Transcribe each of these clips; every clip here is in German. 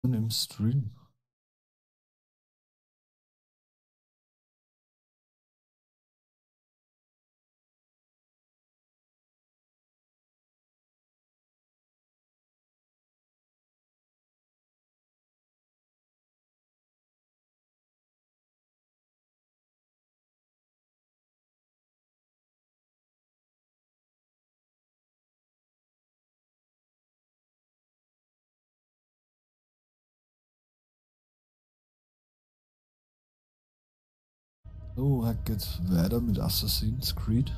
Im Stream. So, geht's weiter mit Assassin's Creed.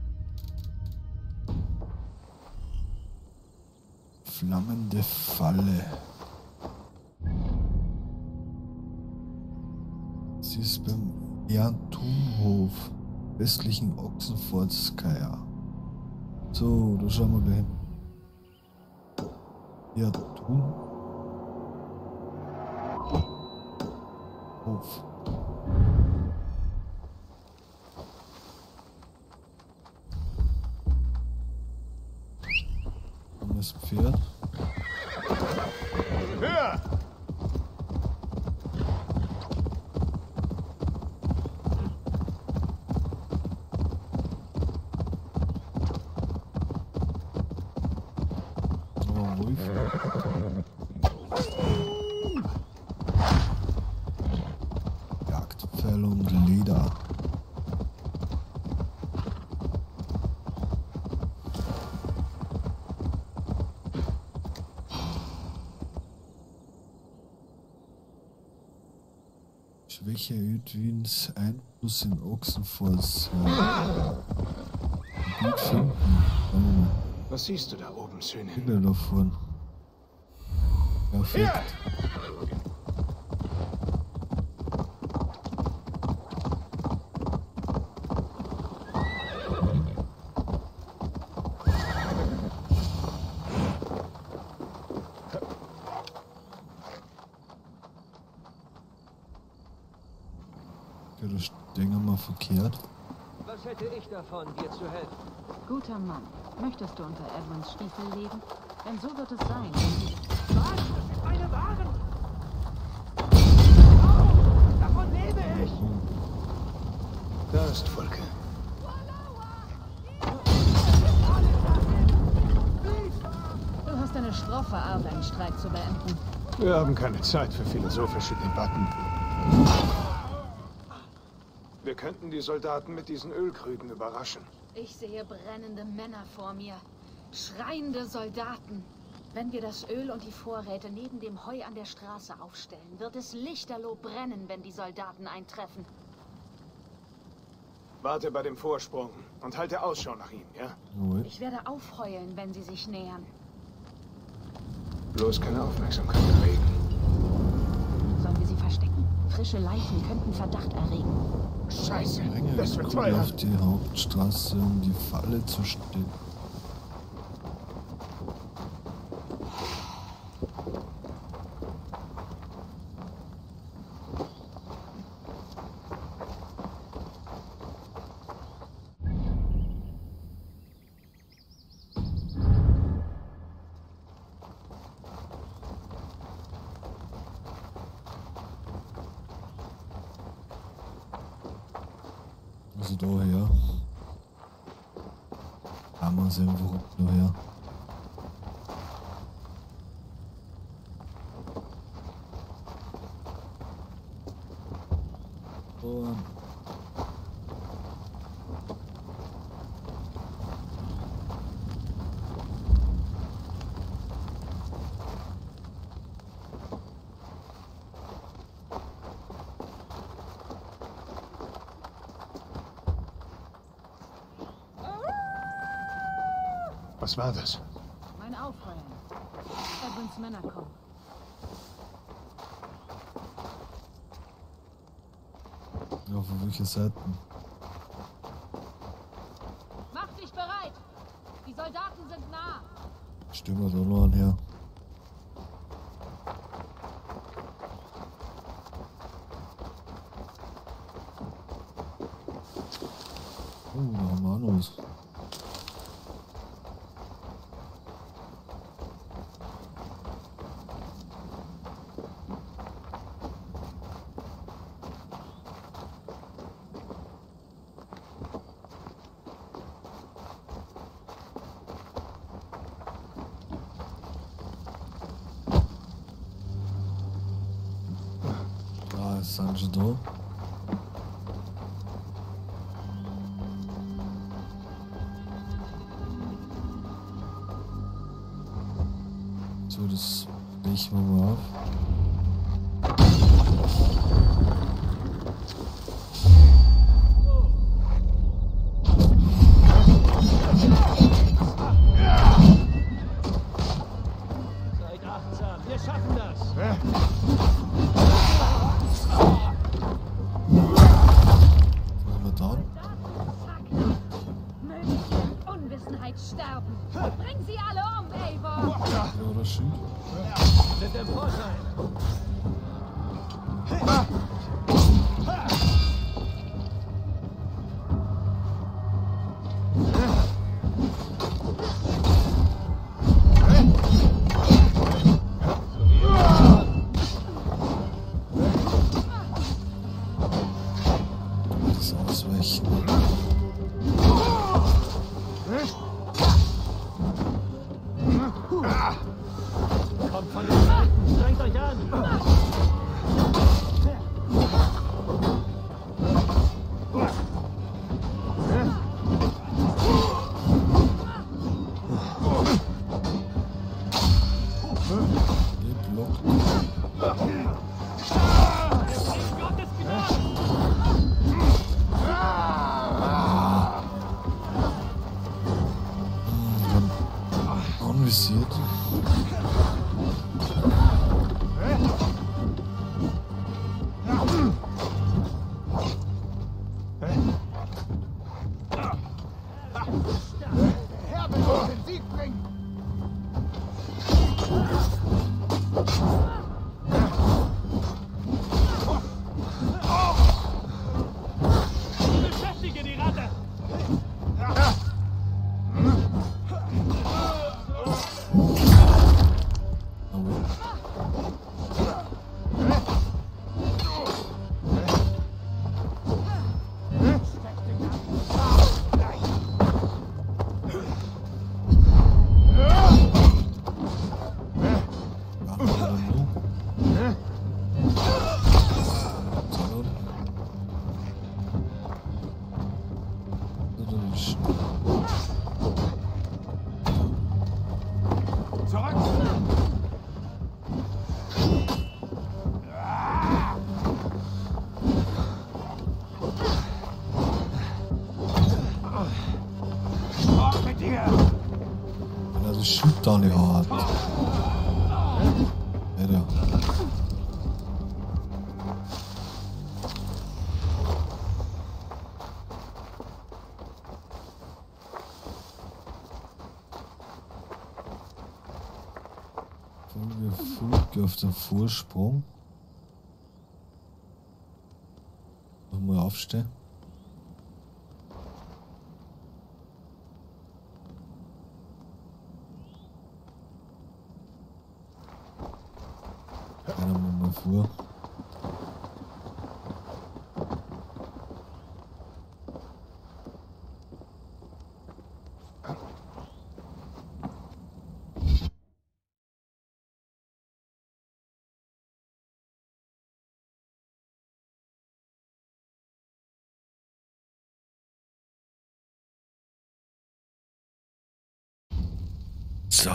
Flammende Falle. Sie ist beim Erntunhof, westlichen Ochsenfortskaya. So, da schauen wir gleich hin. Erntunhof. Das Pferd. Höher! Oh, Wolf. Jagdpfeil und Leder. Schwäche Edwins Einfluss in Ochsenforts. Gut finden. Was siehst du da oben, Söhne? Bilder davon. Perfekt. Ja, das denken wir verkehrt. Was hätte ich davon, dir zu helfen? Guter Mann, möchtest du unter Edmunds Stiefel leben? Denn so wird es sein. Was? Das ist meine Waren! Oh, davon lebe ich! Da ist Volke. Du hast eine schroffe Art, einen Streit zu beenden. Wir haben keine Zeit für philosophische Debatten. Wir könnten die Soldaten mit diesen Ölkrügen überraschen. Ich sehe brennende Männer vor mir. Schreiende Soldaten. Wenn wir das Öl und die Vorräte neben dem Heu an der Straße aufstellen, wird es lichterloh brennen, wenn die Soldaten eintreffen. Warte bei dem Vorsprung und halte Ausschau nach ihnen, ja? Jawohl. Ich werde aufheulen, wenn sie sich nähern. Bloß keine Aufmerksamkeit erregen. Sollen wir sie verstecken? Frische Leichen könnten Verdacht erregen. Scheiße, Menge das wird kommt teuer. auf die Hauptstraße, um die Falle zu stellen. Also daher. Haben wir sie einfach daher. Und Was war das? Mein Aufheulen. Edmunds Männer kommen. auf welche Seiten? Mach dich bereit! Die Soldaten sind nah! Stimmen wir da noch anher. Oh, da haben wir auch noch was. sind schon da. So, das legen wir mal auf. Seid achtsam, wir schaffen das. Wo haben wir da? Zack. Mögen sie in Unwissenheit sterben. Bring sie alle um, Eivor. Ja, oder Schild? Sind im Vorteil. Das Ausweichen. Kommt von den Seiten, strengt euch an. Geblockt. Anvisiert. Herr will uns den Sieg bringen. Beschäftige die Ratte. Aber andere nu. So. So, dann ist Zurück. Auf mit dir. wenn er das Schild da nicht hat. Alter. Folge auf den Vorsprung. Nochmal aufstehen. Einer mal vor. So.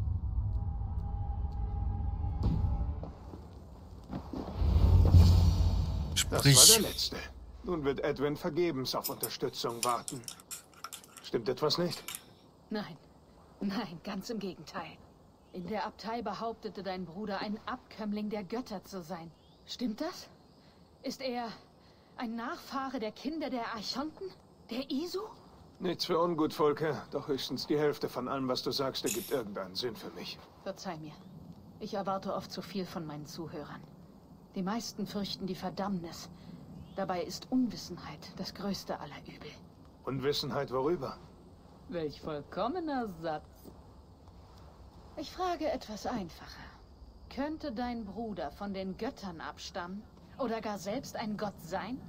Das war Sprich. der letzte. Nun wird Edwin vergebens auf Unterstützung warten. Stimmt etwas nicht? Nein, nein, ganz im Gegenteil. In der Abtei behauptete dein Bruder, ein Abkömmling der Götter zu sein. Stimmt das? Ist er ein Nachfahre der Kinder der Archonten? Der Isu? Nichts für ungut, Volker. Doch höchstens die Hälfte von allem, was du sagst, ergibt irgendeinen Sinn für mich. Verzeih mir. Ich erwarte oft zu viel von meinen Zuhörern. Die meisten fürchten die Verdammnis. Dabei ist Unwissenheit das größte aller Übel. Unwissenheit worüber? Welch vollkommener Satz. Ich frage etwas einfacher. Könnte dein Bruder von den Göttern abstammen? Oder gar selbst ein Gott sein?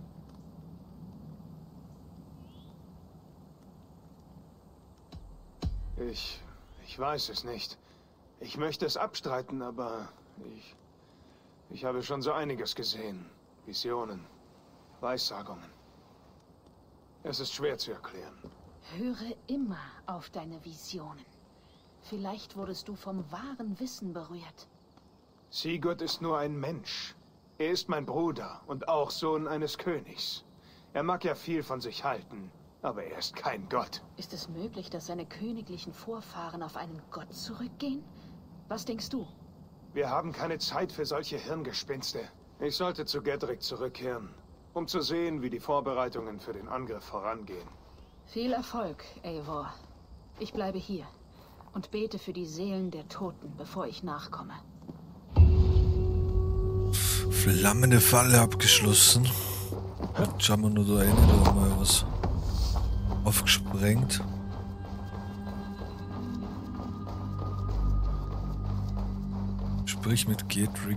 Ich weiß es nicht. Ich möchte es abstreiten, aber ich habe schon so einiges gesehen. Visionen, Weissagungen. Es ist schwer zu erklären. Höre immer auf deine Visionen. Vielleicht wurdest du vom wahren Wissen berührt. Sigurd ist nur ein Mensch. Er ist mein Bruder und auch Sohn eines Königs. Er mag ja viel von sich halten, aber er ist kein Gott. Ist es möglich, dass seine königlichen Vorfahren auf einen Gott zurückgehen? Was denkst du? Wir haben keine Zeit für solche Hirngespinste. Ich sollte zu Gedrick zurückkehren, um zu sehen, wie die Vorbereitungen für den Angriff vorangehen. Viel Erfolg, Eivor. Ich bleibe hier und bete für die Seelen der Toten, bevor ich nachkomme. Flammende Falle abgeschlossen. Jetzt schauen wir nur da rein, da haben wir was aufgesprengt. Sprich mit Gedrick.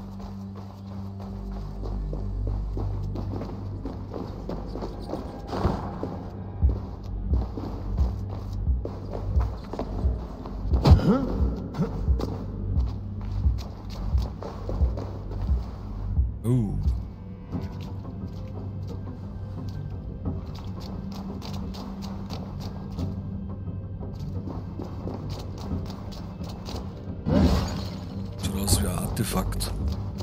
Sieht aus wie ein Artefakt.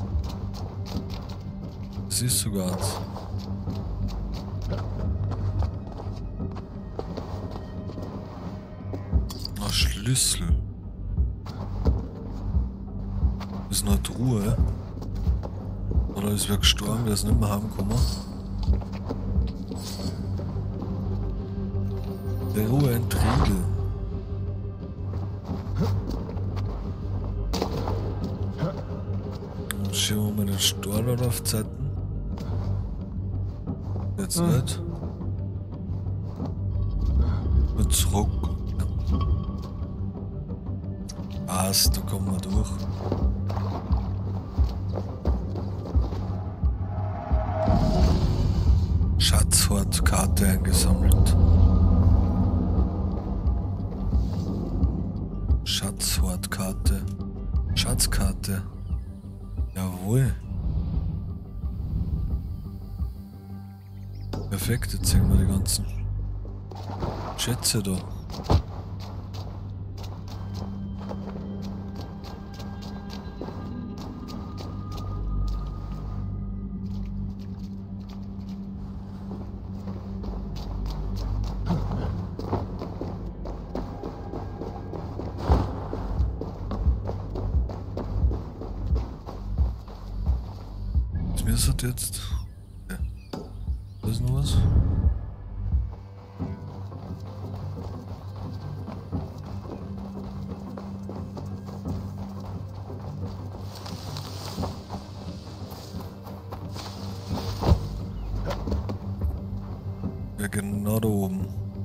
Das ist sogar eins. Ein Schlüssel. Das ist eine Truhe. Oder ist wer gestorben, der es nicht mehr haben kann. Der Ruhe ein Triegel. Schauen wir mal den Stornort auf Zeiten. Jetzt nicht. Und zurück. Passt, da kommen wir durch. Schatzhortkarte eingesammelt. Schatzhortkarte. Schatzkarte. Jawohl. Perfekt, jetzt sehen wir die ganzen Schätze da. Was ist das jetzt? Ja. Da ist noch was. Ja, genau da oben.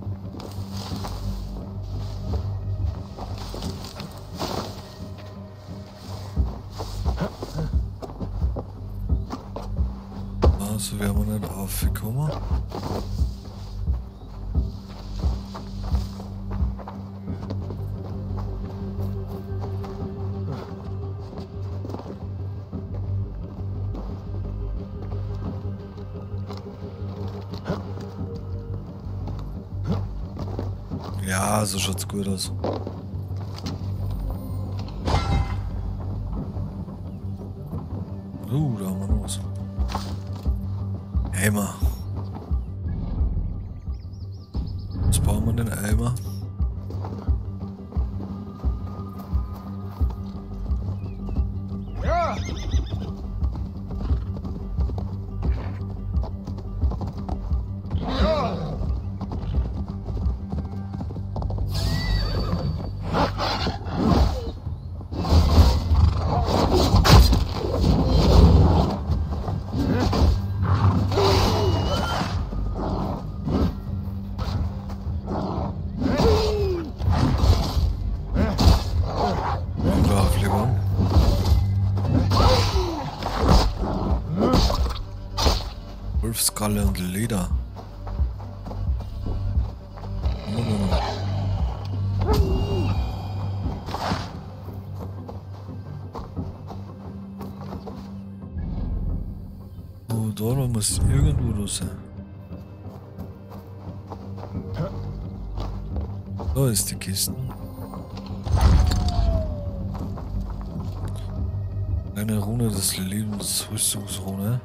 So wären wir nicht aufgekommen. Ja, so schaut's gut aus. Da haben wir noch was. Eimer. Jetzt brauchen wir den Eimer. Ja! Ja! Wolfskalle und Leder. da muss irgendwo da sein. Da ist die Kiste. Eine Rune des Lebens, Rüstungsrune.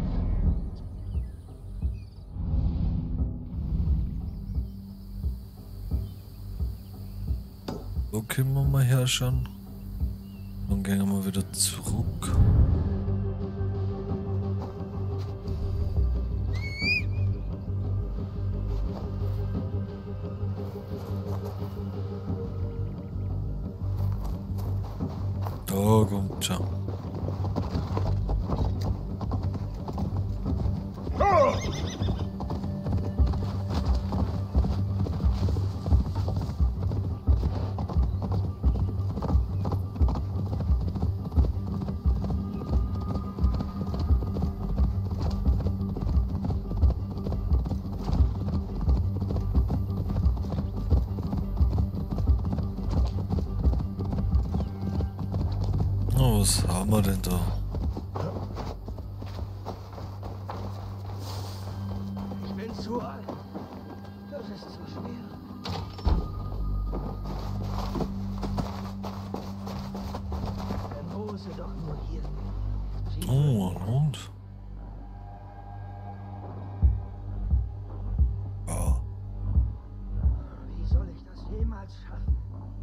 So können wir mal herschauen. Dann gehen wir wieder zurück. Da kommt schon. Oh, was haben wir denn da? Ich bin zu alt. Das ist zu schwer. Wenn Rose doch nur hier wäre. Sie Oh, ein Hund. Ja. Wie soll ich das jemals schaffen?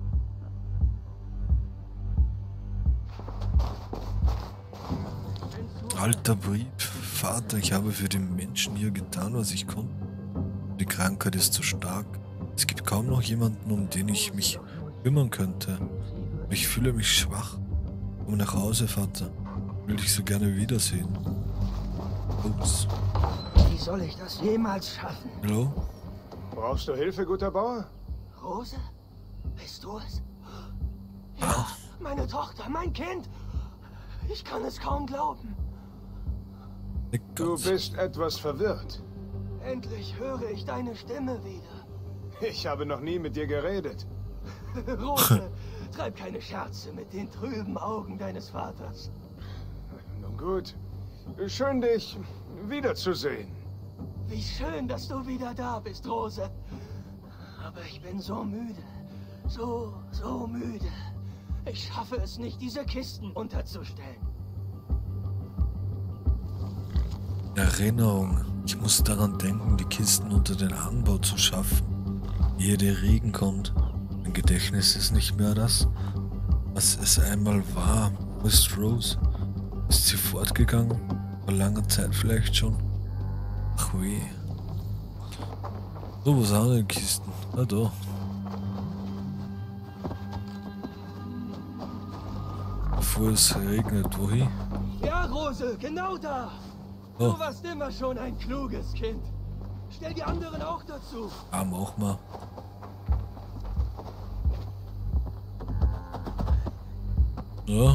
Alter Brief. Vater, ich habe für die Menschen hier getan, was ich konnte. Die Krankheit ist zu stark. Es gibt kaum noch jemanden, um den ich mich kümmern könnte. Ich fühle mich schwach. Komm nach Hause, Vater. Ich will dich so gerne wiedersehen. Ups. Wie soll ich das jemals schaffen? Hallo? Brauchst du Hilfe, guter Bauer? Rose? Bist du es? Ja, meine Tochter, mein Kind. Ich kann es kaum glauben. Du bist etwas verwirrt. Endlich höre ich deine Stimme wieder. Ich habe noch nie mit dir geredet. Rose, treib keine Scherze mit den trüben Augen deines Vaters. Nun gut. Schön, dich wiederzusehen. Wie schön, dass du wieder da bist, Rose. Aber ich bin so müde. So müde. Ich schaffe es nicht, diese Kisten unterzusustellen. Erinnerung. Ich muss daran denken, die Kisten unter den Anbau zu schaffen. Ehe der Regen kommt. Mein Gedächtnis ist nicht mehr das, was es einmal war. Wo ist Rose? Ist sie fortgegangen? Vor langer Zeit vielleicht schon? Ach weh. So, wo sind die Kisten? Ah, da. Bevor es regnet, wohin? Ja, Rose, genau da. Oh. Du warst immer schon ein kluges Kind. Stell die anderen auch dazu. Ah, mach mal. Ja.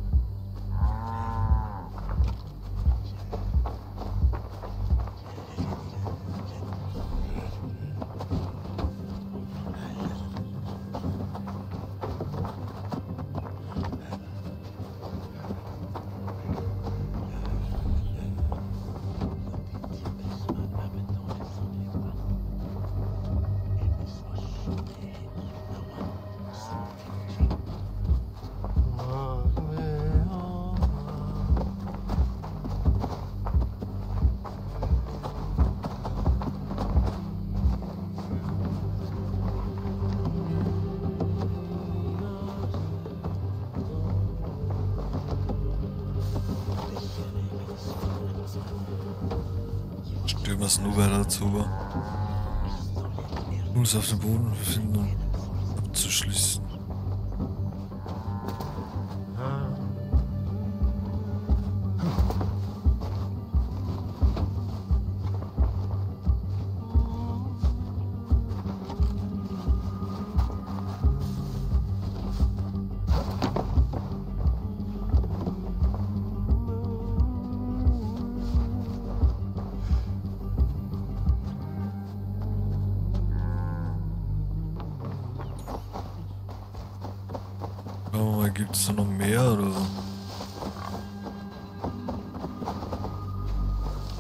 Stellen wir es nur weiter dazu. Uns auf den Boden befinden und abzuschließen. Oh, gibt es da noch mehr oder?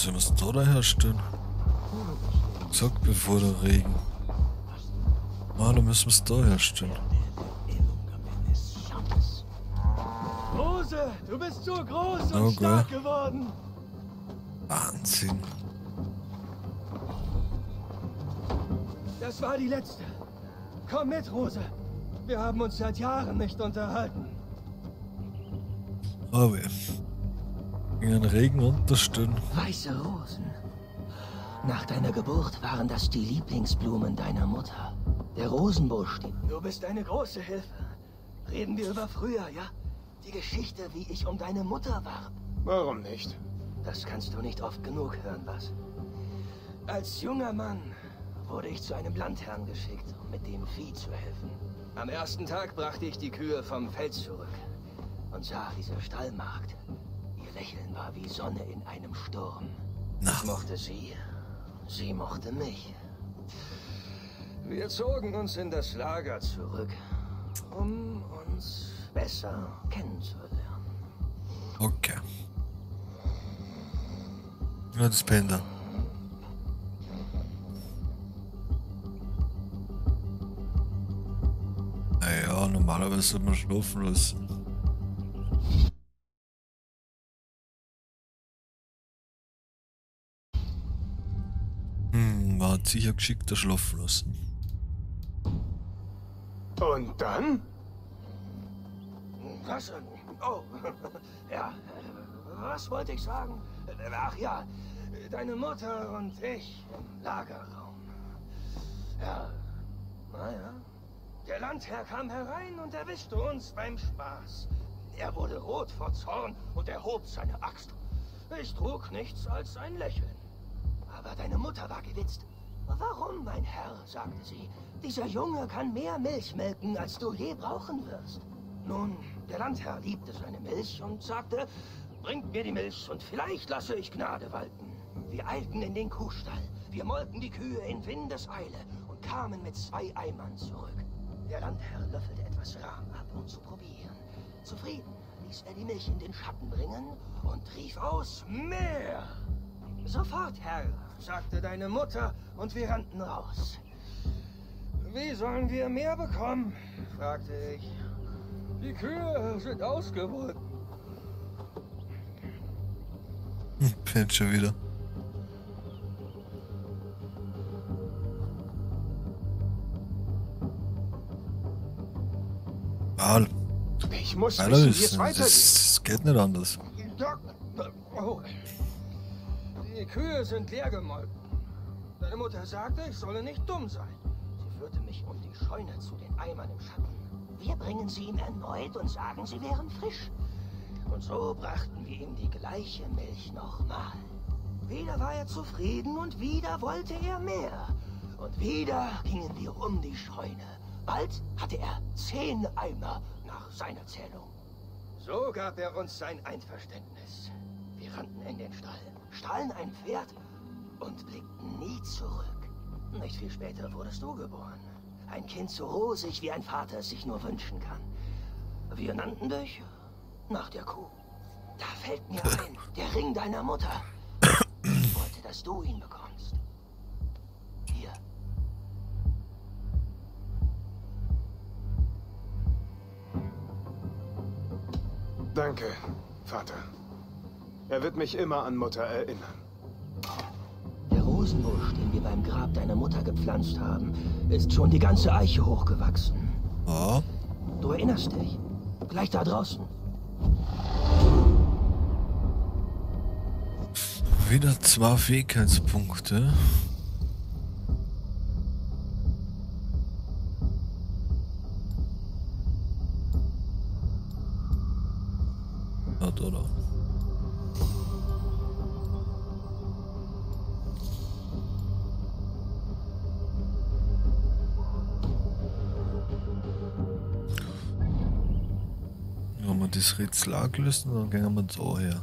Sollen wir es da herstellen? Sag bevor der Regen. Ah, dann müssen wir es da herstellen. Rose, du bist so groß und Okay. stark geworden. Wahnsinn. Das war die letzte. Komm mit, Rose. Wir haben uns seit Jahren nicht unterhalten. Aber in den Regen unterstehen. Weiße Rosen. Nach deiner Geburt waren das die Lieblingsblumen deiner Mutter. Der Rosenbusch. Du bist eine große Hilfe. Reden wir über früher, ja? Die Geschichte, wie ich um deine Mutter warb. Warum nicht? Das kannst du nicht oft genug hören, was? Als junger Mann wurde ich zu einem Landherrn geschickt, um mit dem Vieh zu helfen. Am ersten Tag brachte ich die Kühe vom Feld zurück und sah diese Stallmagd. Ihr Lächeln war wie Sonne in einem Sturm. Ich mochte sie, sie mochte mich. Wir zogen uns in das Lager zurück, um uns besser kennenzulernen. Okay. Ja, das Panda. Naja, normalerweise soll man schlafen lassen. Man hat sicher geschickter schlafen lassen. Und dann? Was? Oh, ja. Was wollte ich sagen? Ach ja, deine Mutter und ich im Lagerraum. Ja, naja. Der Landherr kam herein und erwischte uns beim Spaß. Er wurde rot vor Zorn und erhob seine Axt. Ich trug nichts als ein Lächeln. Aber deine Mutter war gewitzt. Warum, mein Herr, sagte sie. Dieser Junge kann mehr Milch melken, als du je brauchen wirst. Nun, der Landherr liebte seine Milch und sagte, bringt mir die Milch und vielleicht lasse ich Gnade walten. Wir eilten in den Kuhstall. Wir molken die Kühe in Windeseile und kamen mit 2 Eimern zurück. Der Landherr löffelte etwas Rahm ab, um zu probieren. Zufrieden ließ er die Milch in den Schatten bringen und rief aus, mehr! Sofort, Herr, sagte deine Mutter, und wir rannten raus. Wie sollen wir mehr bekommen? Fragte ich. Die Kühe sind ausgewollt. Pennt schon wieder. Al. Ich muss Alter, wissen, wie es weitergeht. das geht nicht anders. Oh. Die Kühe sind leer gemolken. Deine Mutter sagte, ich solle nicht dumm sein. Sie führte mich um die Scheune zu den Eimern im Schatten. Wir bringen sie ihm erneut und sagen, sie wären frisch. Und so brachten wir ihm die gleiche Milch nochmal. Wieder war er zufrieden und wieder wollte er mehr. Und wieder gingen wir um die Scheune. Bald hatte er 10 Eimer nach seiner Zählung. So gab er uns sein Einverständnis. Wir rannten in den Stall, stahlen ein Pferd und blickten nie zurück. Nicht viel später wurdest du geboren. Ein Kind so rosig, wie ein Vater es sich nur wünschen kann. Wir nannten dich nach der Kuh. Da fällt mir ein, der Ring deiner Mutter. Ich wollte, dass du ihn bekommst. Hier. Danke, Vater. Er wird mich immer an Mutter erinnern. Der Rosenbusch, den wir beim Grab deiner Mutter gepflanzt haben, ist schon die ganze Eiche hochgewachsen. Ja. Du erinnerst dich? Gleich da draußen. Wieder 2 Fähigkeitspunkte. Hat oder? Wenn wir das Rätsel angelöst, dann gehen wir da her.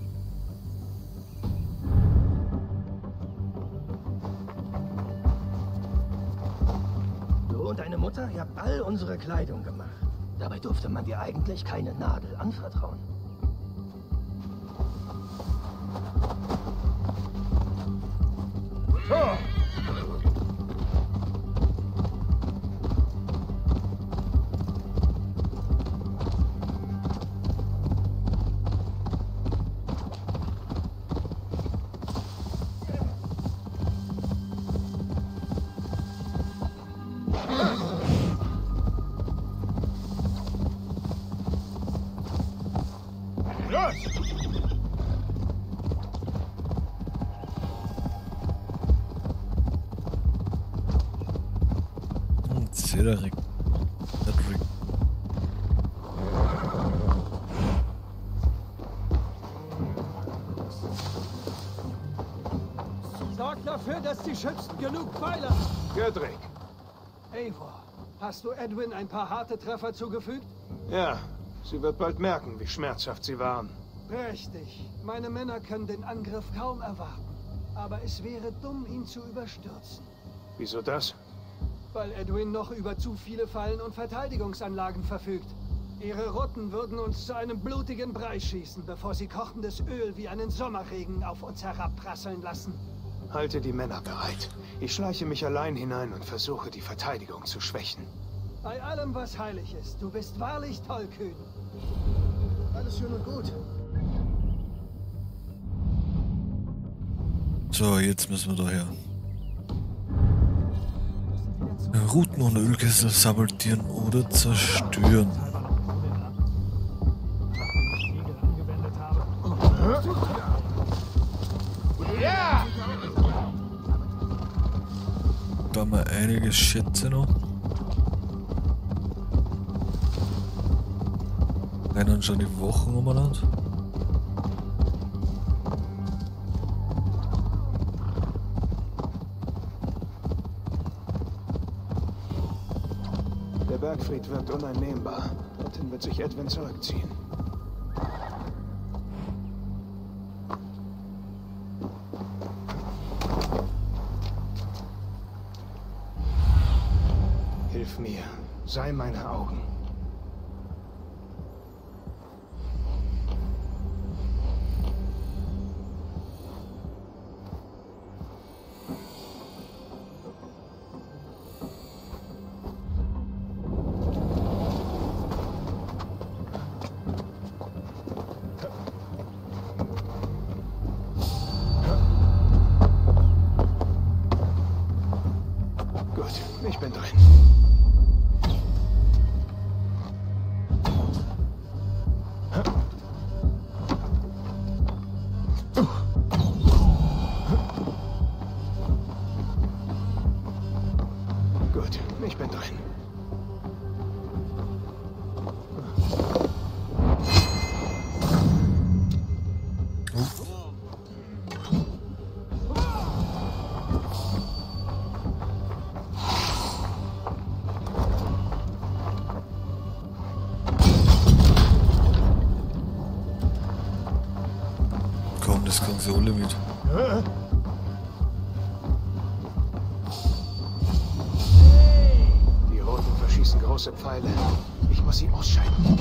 Du und deine Mutter, ihr habt all unsere Kleidung gemacht. Dabei durfte man dir eigentlich keine Nadel anvertrauen. Cedric. Sorgt dafür, dass die Schützen genug Pfeile haben. Gödrik. Eivor, hast du Edwin ein paar harte Treffer zugefügt? Ja, sie wird bald merken, wie schmerzhaft sie waren. Richtig. Meine Männer können den Angriff kaum erwarten. Aber es wäre dumm, ihn zu überstürzen. Wieso das? Weil Edwin noch über zu viele Fallen und Verteidigungsanlagen verfügt. Ihre Rutten würden uns zu einem blutigen Brei schießen, bevor sie kochendes Öl wie einen Sommerregen auf uns herabprasseln lassen. Halte die Männer bereit. Ich schleiche mich allein hinein und versuche, die Verteidigung zu schwächen. Bei allem, was heilig ist, du bist wahrlich tollkühn. Alles schön und gut. So, jetzt müssen wir daher. Routen und Ölkessel sabotieren oder zerstören. Da haben wir einige Schätze noch. Rennen schon die Wochen umeinander. Der Bergfried wirkt uneinnehmbar. Dorthin wird sich Edwin zurückziehen. Hilf mir. Sei meine Augen. Gut, ich bin drin. Gut, ich bin drin. Komm, das kann so Limit. Die Roten verschießen große Pfeile. Ich muss sie ausschalten.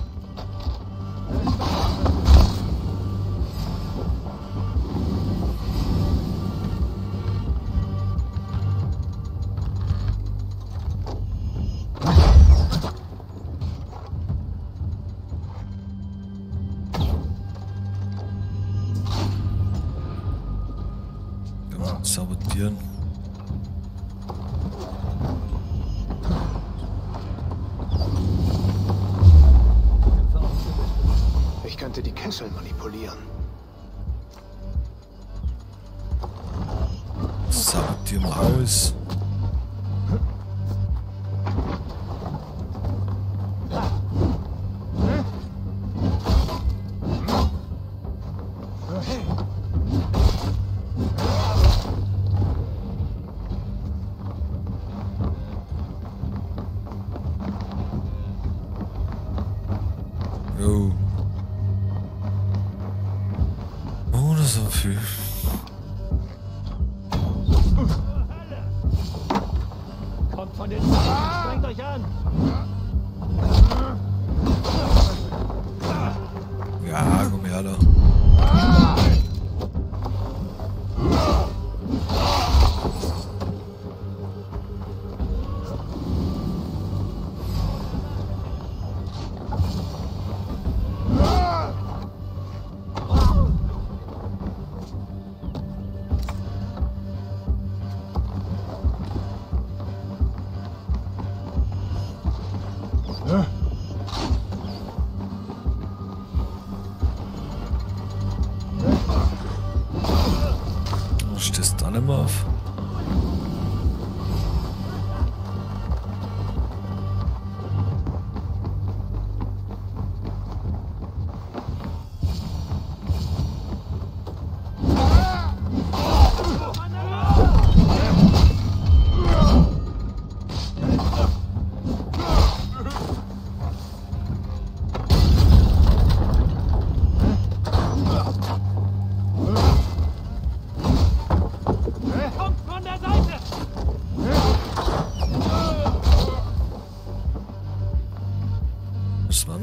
Sabotieren. Ich könnte die Kessel manipulieren. Sabotieren wir aus. Oh. Oh, das ist so viel. Kommt von den Seiten, strengt euch an! Ja, komm her da.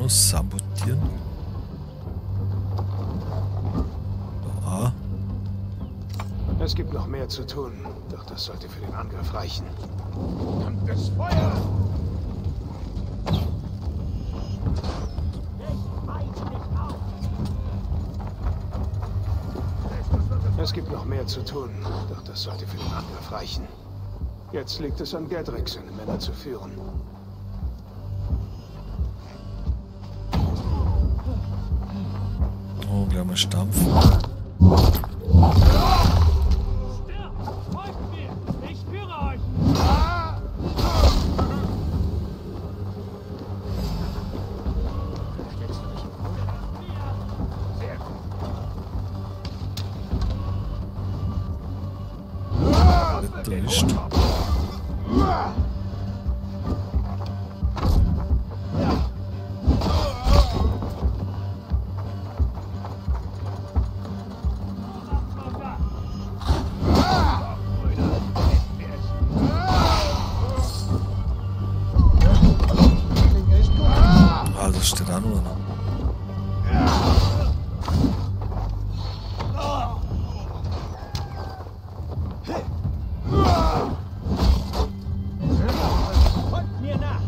muss sabotieren. Ah. Es gibt noch mehr zu tun, doch das sollte für den Angriff reichen. Verdammtes Feuer! Es gibt noch mehr zu tun, doch das sollte für den Angriff reichen. Jetzt liegt es an Gedrick, seine Männer zu führen. Oh, gleich mal stampfen. Ich führe euch! Erwischt. Ah, das steht auch nur noch. Folgt mir nach!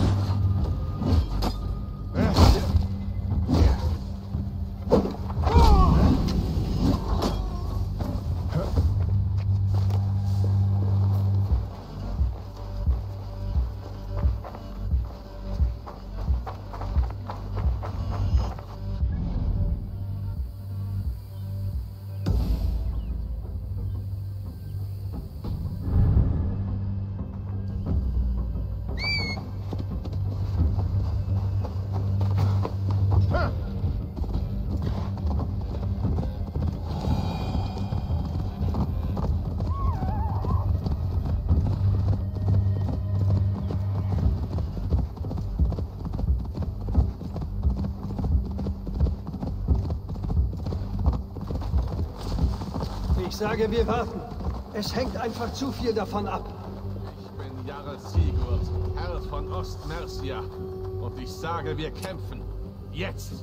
Ich sage, wir warten. Es hängt einfach zu viel davon ab. Ich bin Jarl Sigurd, Herr von Ostmercia. Und ich sage, wir kämpfen. Jetzt!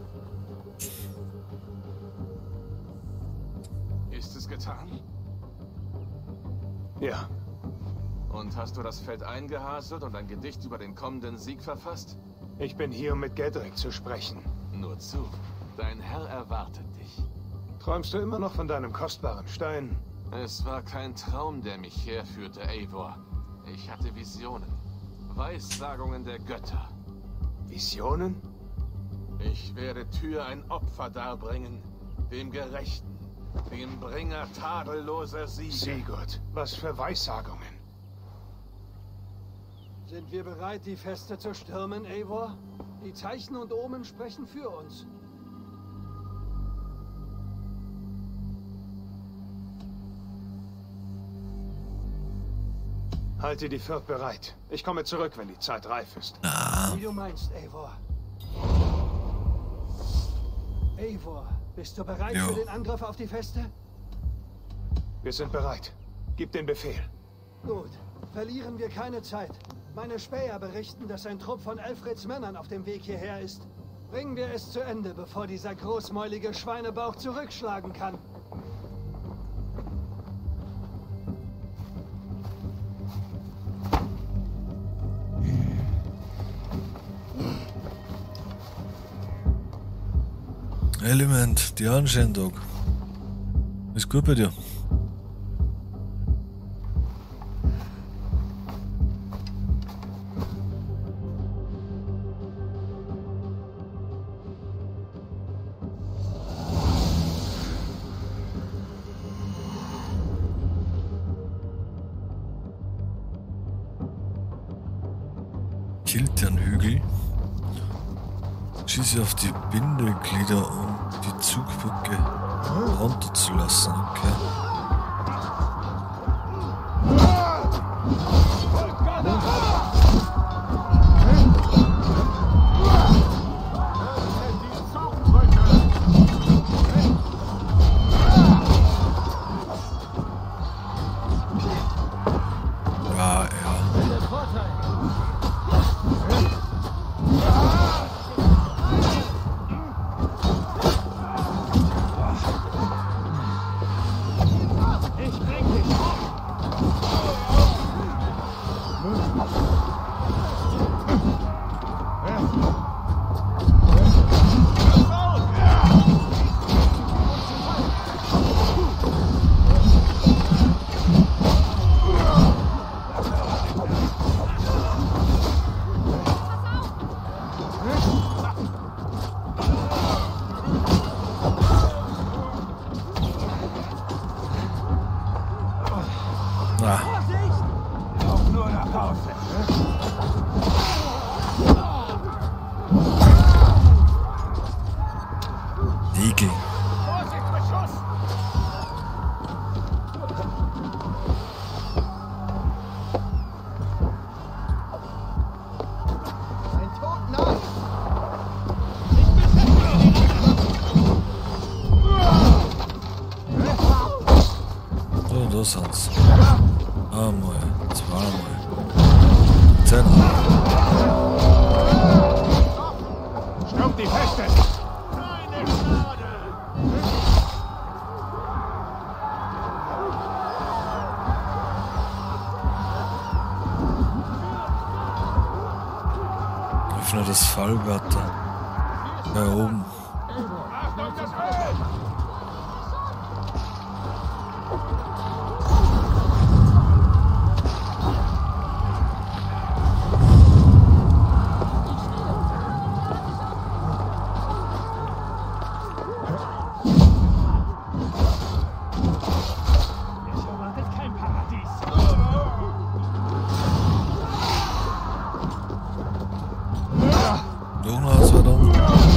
Ist es getan? Ja, Und hast du das Feld eingehaselt und ein Gedicht über den kommenden Sieg verfasst? ich bin hier, um mit Gedrick zu sprechen. Nur zu. Dein Herr erwartet dich. Träumst du immer noch von deinem kostbaren Stein? Es war kein Traum, der mich herführte, Eivor. Ich hatte Visionen. Weissagungen der Götter. Visionen? Ich werde Tyr ein Opfer darbringen. Dem Gerechten. Dem Bringer tadelloser Siege. Sigurd, was für Weissagungen. Sind wir bereit, die Feste zu stürmen, Eivor? Die Zeichen und Omen sprechen für uns. Halte die Fürth bereit. Ich komme zurück, wenn die Zeit reif ist. Wie du meinst, Eivor. Eivor, bist du bereit Jo. für den Angriff auf die Feste? Wir sind bereit. Gib den Befehl. Gut, verlieren wir keine Zeit. Meine Späher berichten, dass ein Trupp von Elfrids Männern auf dem Weg hierher ist. Bringen wir es zu Ende, bevor dieser großmäulige Schweinebauch zurückschlagen kann. Element, die Anscheinung. Ist gut bei dir. Kilternhügel. Schieße auf die Bindeglieder, um die Zugbrücke runterzulassen. Okay. Ja, ja. Ah, Auch nur nach Hause. Igel. Vorsicht, Beschuss! Ein Totener! So, das hat's. Einmal, zweimal. 10. Stürmt die Feste! Keine Gnade! Öffne das Fallgatter. Da oben. Achtung, das Öl! Es erwartet kein Paradies. Donauauswertung.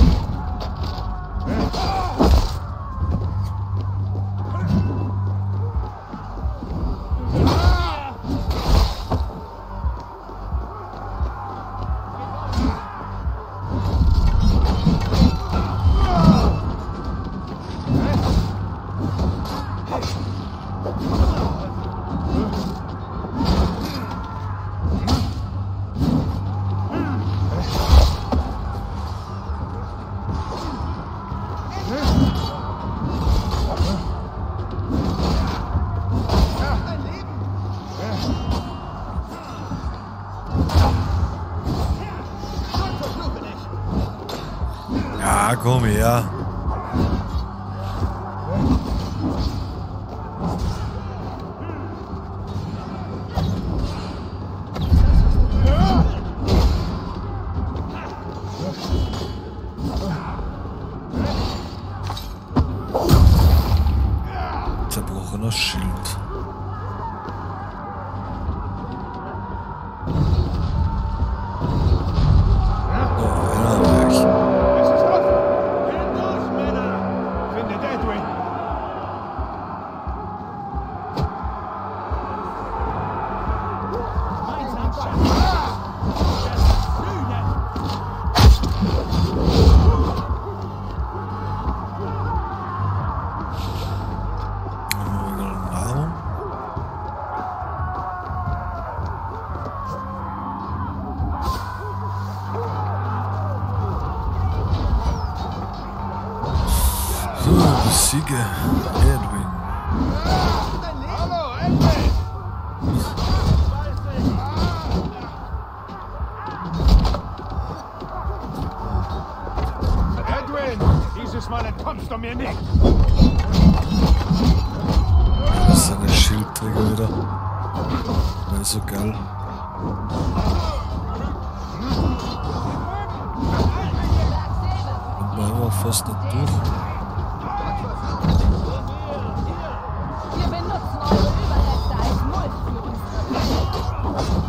Ja, komm her. Zerbrochener Schild. Oh, einer weg. Es ist offen! Hindurch, Männer! Findet Edwin! Nahrung. So, besiege Edwin. Hallo, Edwin! Edwin! Dieses Mal entkommst du mir nicht! Das ist eine Schildträger wieder. Der ist so geil. Und man immer fast nicht durch. Wir benutzen eure Überreste als Mulch für unsere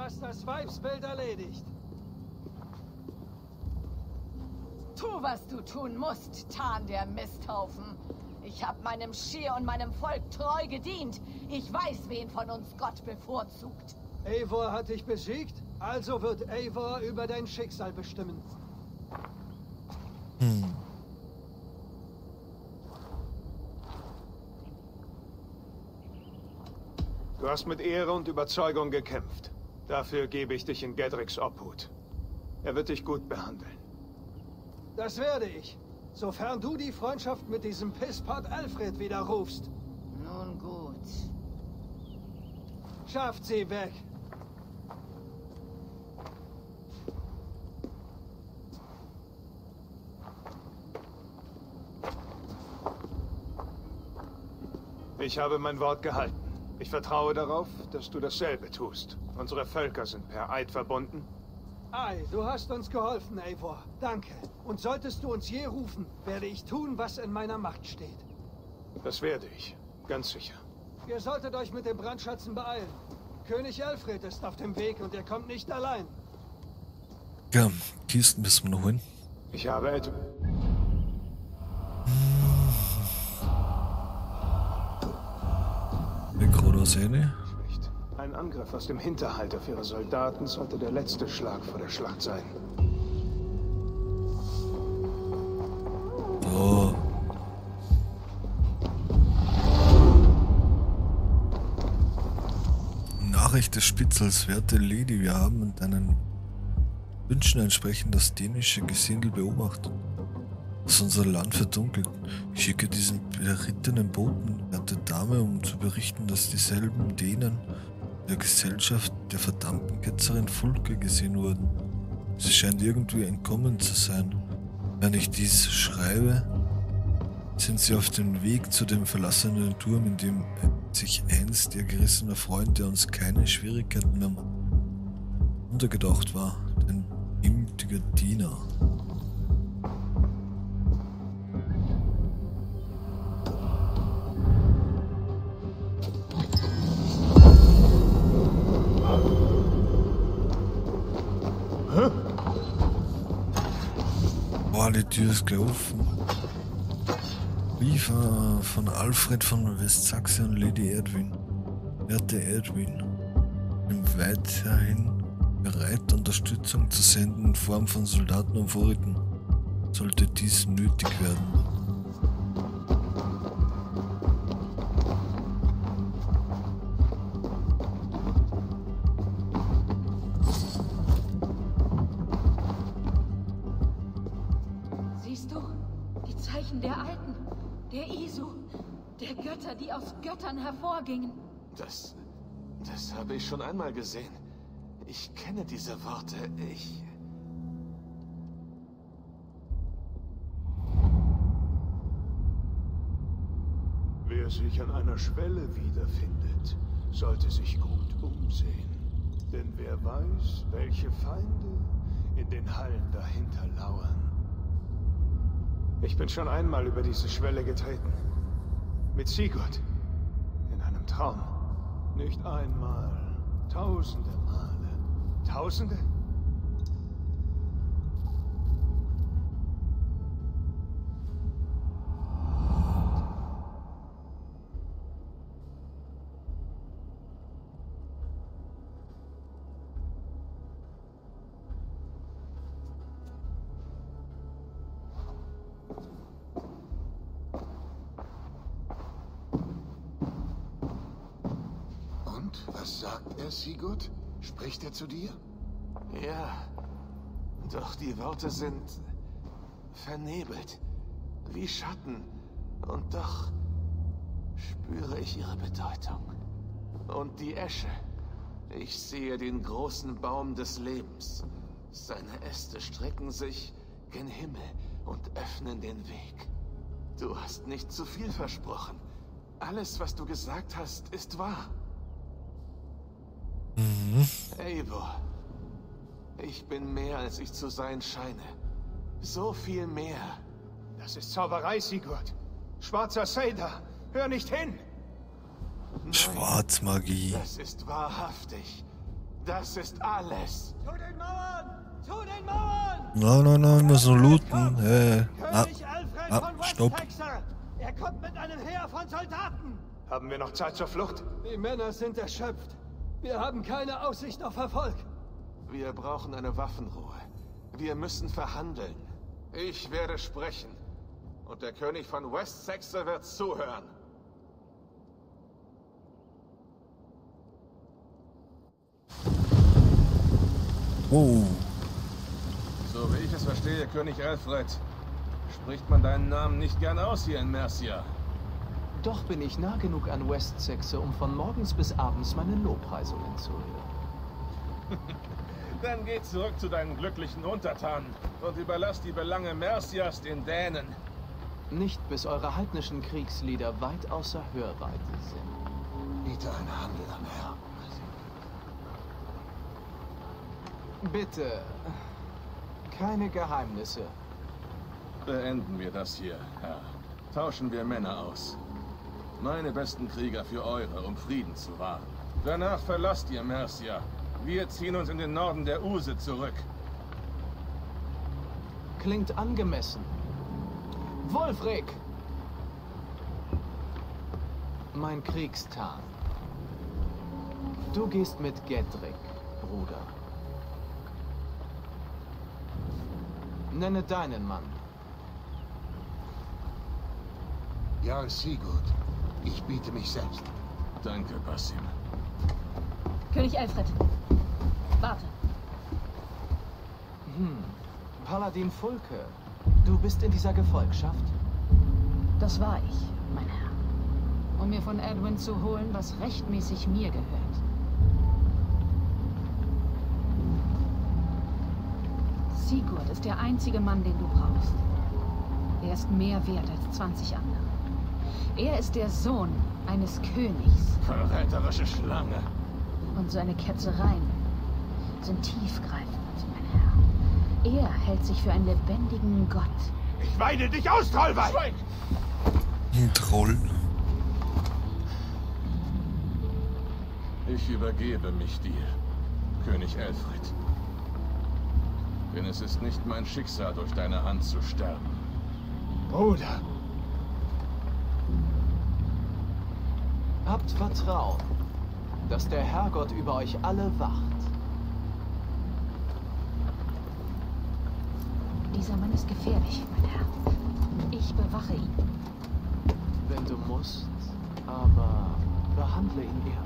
hast das Weibsbild erledigt. Tu, was du tun musst, Tarn der Misthaufen. Ich habe meinem Schir und meinem Volk treu gedient. Ich weiß, wen von uns Gott bevorzugt. Eivor hat dich besiegt, also wird Eivor über dein Schicksal bestimmen. Du hast mit Ehre und Überzeugung gekämpft. Dafür gebe ich dich in Gedricks Obhut. Er wird dich gut behandeln. Das werde ich, sofern du die Freundschaft mit diesem Pisspot Alfred widerrufst. Nun gut. Schafft sie weg. Ich habe mein Wort gehalten. Ich vertraue darauf, dass du dasselbe tust. Unsere Völker sind per Eid verbunden. Ei, du hast uns geholfen, Eivor. Danke. Und solltest du uns je rufen, werde ich tun, was in meiner Macht steht. Das werde ich. Ganz sicher. Ihr solltet euch mit den Brandschatzen beeilen. König Alfred ist auf dem Weg und er kommt nicht allein. Ja, Kisten müssen wir noch holen. Ich habe etwas. Mikrodosene. Ein Angriff aus dem Hinterhalt auf ihre Soldaten sollte der letzte Schlag vor der Schlacht sein. So. Nachricht des Spitzels, werte Lady, wir haben und deinen Wünschen entsprechend das dänische Gesindel beobachtet, das unser Land verdunkelt. Ich schicke diesen berittenen Boten, werte Dame, um zu berichten, dass dieselben Dänen der Gesellschaft der verdammten Ketzerin Fulke gesehen wurden. Sie scheint irgendwie entkommen zu sein. Wenn ich dies schreibe, sind sie auf dem Weg zu dem verlassenen Turm, in dem sich einst ihr gerissener Freund, der uns keine Schwierigkeiten mehr untergedacht war, ein demütiger Diener. Boah, die Tür ist gleich offen. Brief von Alfred von Westsachse und Lady Edwin. Werte Edwin, bin weiterhin bereit, Unterstützung zu senden in Form von Soldaten und Vorräten, sollte dies nötig werden. Siehst du? Die Zeichen der Alten. Der Isu. Der Götter, die aus Göttern hervorgingen. Das habe ich schon einmal gesehen. Ich kenne diese Worte. Wer sich an einer Schwelle wiederfindet, sollte sich gut umsehen. Denn wer weiß, welche Feinde in den Hallen dahinter lauern. Ich bin schon einmal über diese Schwelle getreten. Mit Sigurd. In einem Traum. Nicht einmal. Tausende Male. Tausende? Was sagt er, Sigurd? Spricht er zu dir? Ja, doch die Worte sind vernebelt, wie Schatten. Und doch spüre ich ihre Bedeutung. Und die Esche. Ich sehe den großen Baum des Lebens. Seine Äste strecken sich gen Himmel und öffnen den Weg. Du hast nicht zu viel versprochen. Alles, was du gesagt hast, ist wahr. Eivor, ich bin mehr, als ich zu sein scheine. So viel mehr. Das ist Zauberei, Sigurd. Schwarzer Seider, hör nicht hin! Schwarzmagie. Das ist wahrhaftig. Das ist alles. Zu den Mauern! Zu den Mauern! Nein, ich muss noch looten. König Alfred von West Stopp. Texas! Er kommt mit einem Heer von Soldaten! Haben wir noch Zeit zur Flucht? Die Männer sind erschöpft. Wir haben keine Aussicht auf Erfolg. Wir brauchen eine Waffenruhe. Wir müssen verhandeln. Ich werde sprechen. Und der König von West Texas wird zuhören. Oh. So wie ich es verstehe, König Alfred, spricht man deinen Namen nicht gern aus hier in Mercia. Doch bin ich nah genug an West Texas, um von morgens bis abends meine Lobpreisungen zu hören. Dann geh zurück zu deinen glücklichen Untertanen und überlass die Belange Mercias den Dänen. Nicht bis eure heidnischen Kriegslieder weit außer Hörweite sind. Biete ein Handel an, Herr. Bitte, keine Geheimnisse. Beenden wir das hier, Herr. Tauschen wir Männer aus. Meine besten Krieger für eure, um Frieden zu wahren. Danach verlasst ihr Mercia. Wir ziehen uns in den Norden der Use zurück. Klingt angemessen. Wulfric! Mein Kriegstan. Du gehst mit Gedrick, Bruder. Nenne deinen Mann. Jarl Sigurd, ich biete mich selbst. Danke, Basim. König Alfred. Warte. Paladin Fulke, du bist in dieser Gefolgschaft? Das war ich, mein Herr. Um mir von Edwin zu holen, was rechtmäßig mir gehört. Sigurd ist der einzige Mann, den du brauchst. Er ist mehr wert als 20 andere. Er ist der Sohn eines Königs. Verräterische Schlange. Und seine Ketzereien sind tiefgreifend, mein Herr. Er hält sich für einen lebendigen Gott. Ich weide dich aus, Trollweib! Schweig! Ein Troll. Ich übergebe mich dir, König Alfred. Denn es ist nicht mein Schicksal, durch deine Hand zu sterben. Bruder, Habt Vertrauen, dass der Herrgott über euch alle wacht. Dieser Mann ist gefährlich, mein Herr. Ich bewache ihn. Wenn du musst, aber behandle ihn ehrbar.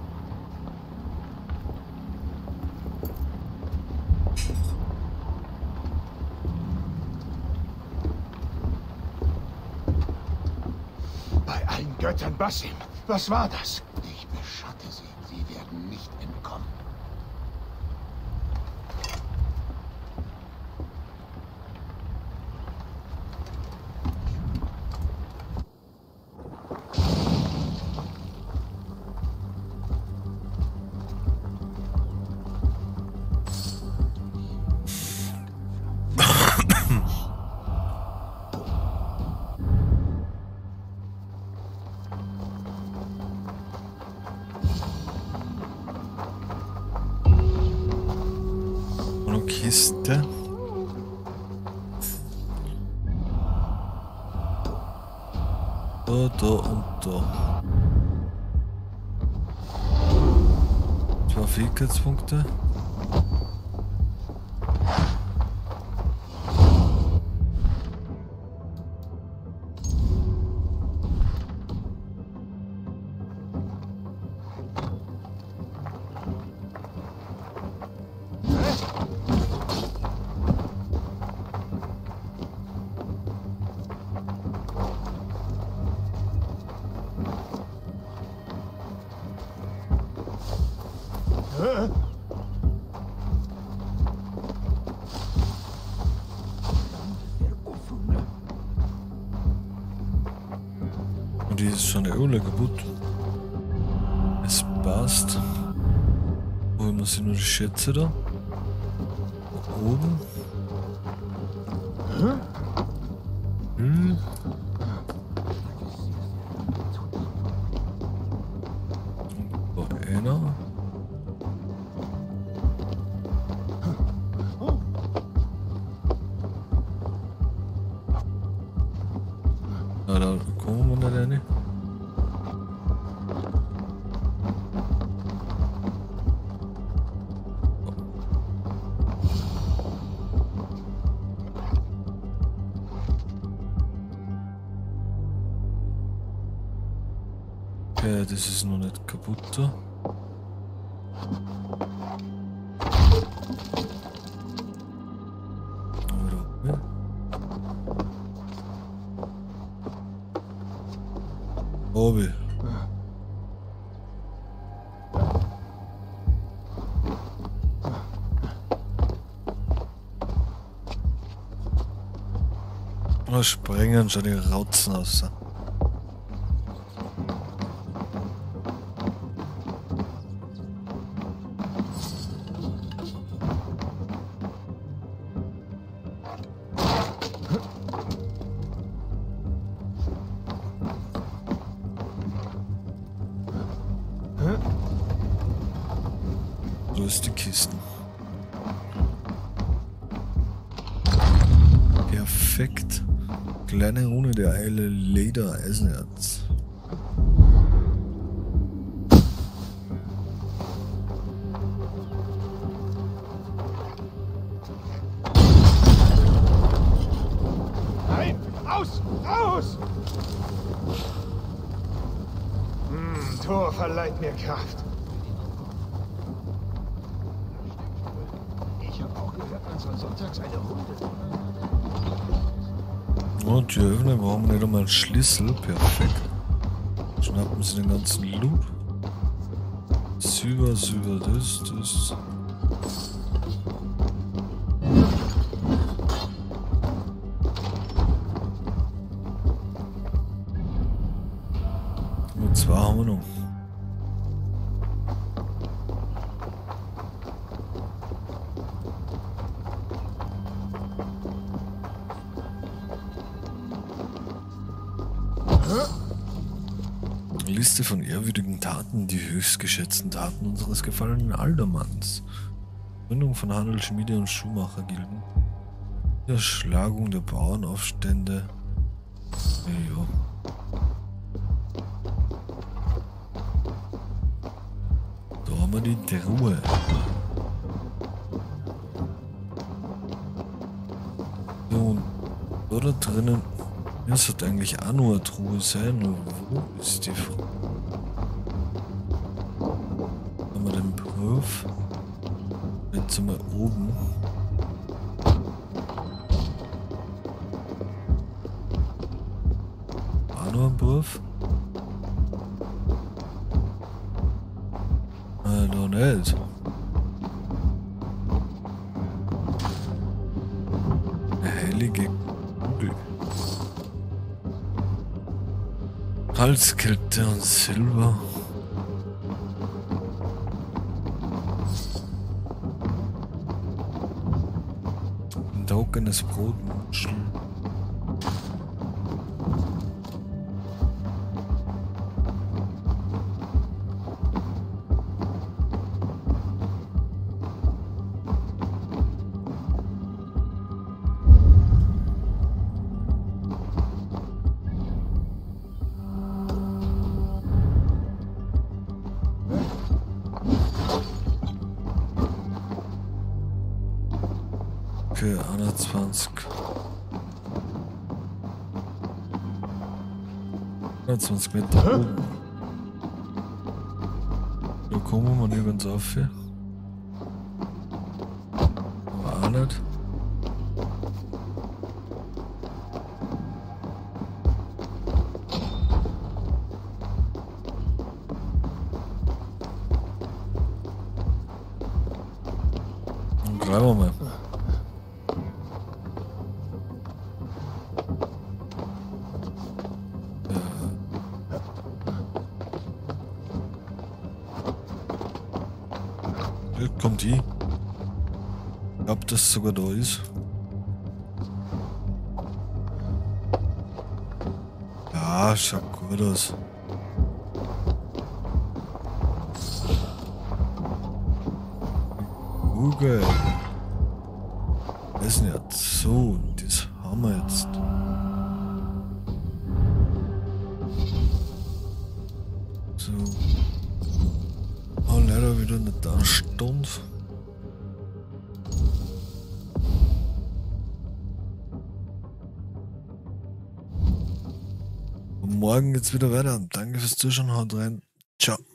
bei allen Göttern Basim, was war das? Ich beschatte sie. Sie werden nicht entkommen. Kiste. Da und da. 2 Fähigkeitspunkte. Und die ist schon Öle kaputt. Es passt. Holen wir sie nur die Schätze da. Oben. Da einer. das ist noch nicht kaputt da. Obi. Da springen schon die Rauzen raus. So ist die Kisten. Perfekt. Kleine Rune der Eile, Leder, Eisenerz. Nein! Raus! Raus! Tor verleiht mir Kraft. Ich habe auch gehört, man soll sonntags eine Runde. Und die öffnen, brauchen wir nicht einmal einen Schlüssel. Perfekt. Schnappen sie den ganzen Loot. Silber, das. Nur zwei haben wir noch. Liste von ehrwürdigen Taten, die höchst geschätzten Taten unseres gefallenen Aldermanns. Gründung von Handel, Schmiede und Schuhmachergilden. Erschlagung der Bauernaufstände. Ja. Da haben wir die Truhe. So, und da drinnen. Das sollte eigentlich auch nur eine Truhe sein. Nur wo ist die Frau? Haben wir den Beruf? Jetzt sind wir oben. Auch nur ein Beruf? Noch nicht. Eine heilige Kugel. Halskette und Silber. Ein trockenes Brot, Muscheln. Okay, 21. 120 Meter oben. Da kommen wir nirgends auf hier. Aber auch nicht. Dann greifen wir mal. Jetzt kommt die. Ich glaube, dass sogar da ist. Ja, schaut gut aus. Google. Das ist nicht so. Das haben wir jetzt. So. Oh, leider wieder nicht da Stunde. Und morgen geht's wieder weiter. Danke fürs Zuschauen, haut rein. Ciao.